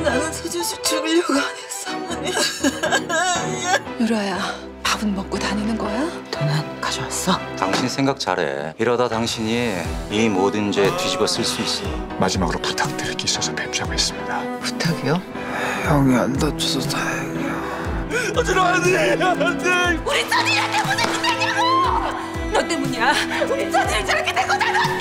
나는 서재수 죽이려고 안 했어. 유라야, 밥은 먹고 다니는 거야? 돈은 가져왔어? 당신 생각 잘해. 이러다 당신이 이 모든 죄 뒤집어 쓸 수 있어. 마지막으로 부탁드릴 게 있어서 뵙자고 했습니다. 부탁이요? 형이 안 다쳐서 다행이야. 우리 천이한테 무슨 짓 했냐고! 너 때문이야. 우리 천이를 저렇게 된 거잖아.